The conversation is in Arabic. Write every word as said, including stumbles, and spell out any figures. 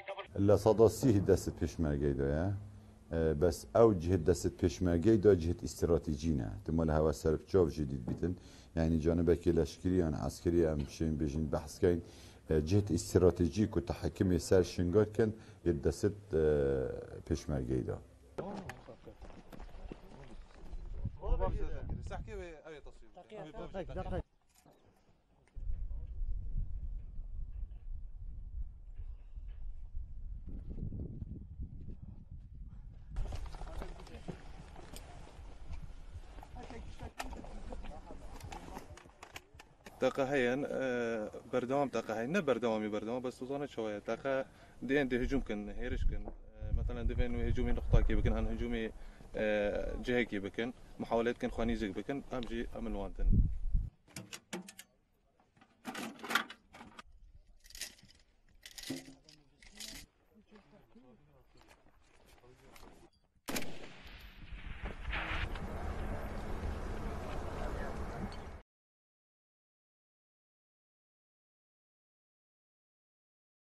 لا صداسيه دست پیشمرگی داره بس او جهت دست پیشمرگی دا جهت استراتیجی نه تمال هوا سرف جاو جدید بیتن يعني جانبك لشكري يعني عسكري ام شين بيجين بحث كاين جهت استراتيجيك وتحكم سر شنغات كان يدست پیشمرگی دا تاقا هين بردوام تاقا هين نه بردوامي بردوام بس توزانه شوية تاقا دي عندي هجوم كن هيرش كن مثلا دفين هجومي نقطة كي بكن هن هجومي جهة كي بكن محاولات كن خوانيزك بكن أمجي أمن وانتن